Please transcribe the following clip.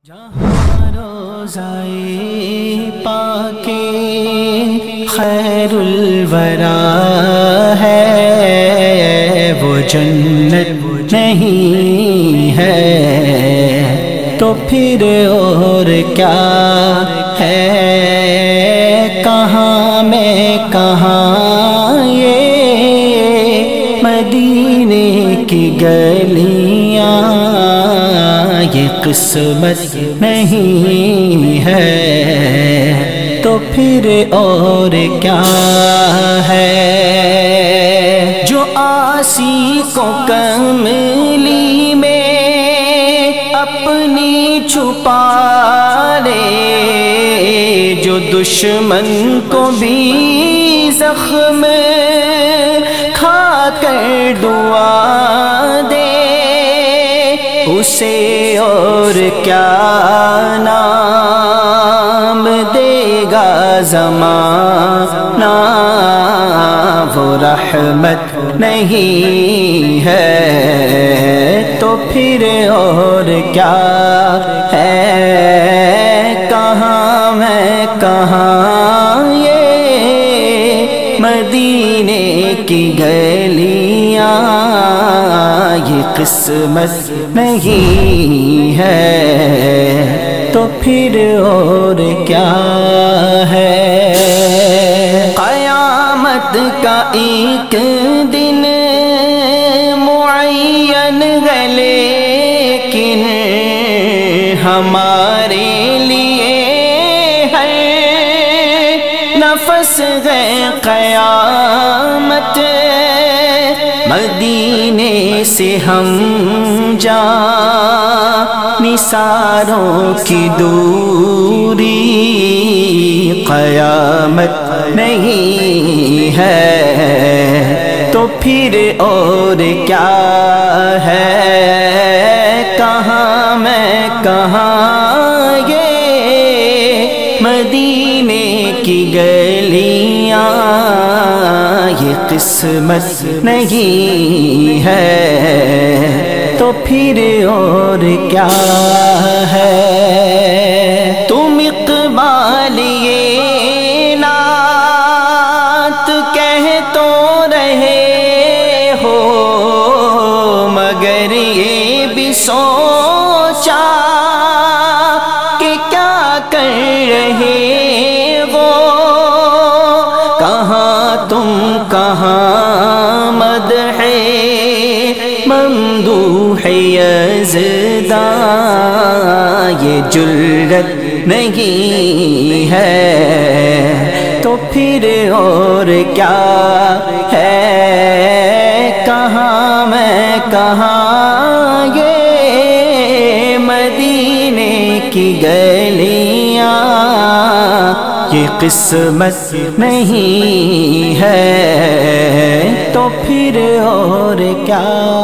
جہاں روضائے پاک خیر الورا ہے وہ جنت نہیں ہے تو پھر اور کیا ہے، کہاں میں کہاں یہ مدینے کی گلیاں، یہ قسمت نہیں ہے تو پھر اور کیا ہے، جو عاصی کو کملی میں اپنی چھپا لے، جو دشمن کو بھی زخم کھا کر دعا دے، اسے اور کیا نام دے گا زمانہ، وہ رحمت نہیں ہے تو پھر اور کیا ہے، کہاں میں کہاں یہ مدینے کی گلیاں، یہ قسمت نہیں ہے تو پھر اور کیا ہے، قیامت کا ایک دن معین ہے لیکن ہمارے لیے ہے نفس ہے قیامت، مدینے سے ہم جانثاروں کی دوری، قیامت نہیں ہے تو پھر اور کیا ہے، کہاں میں کہاں یہ مدینے کی گلیاں، یہ قسمت نہیں ہے تو پھر اور کیا ہے، تم اقبال یہ نعت کہہ تو رہے ہو، مگر یہ بھی سوچا کہ کیا کر رہے ہو، کہاں تم کہاں مدح ممدوح یزداں، یہ جرت نہیں ہے تو پھر اور کیا ہے، کہاں میں کہاں یہ مدینے کی گلیاں، یہ قسمت نہیں ہے تو پھر اور کیا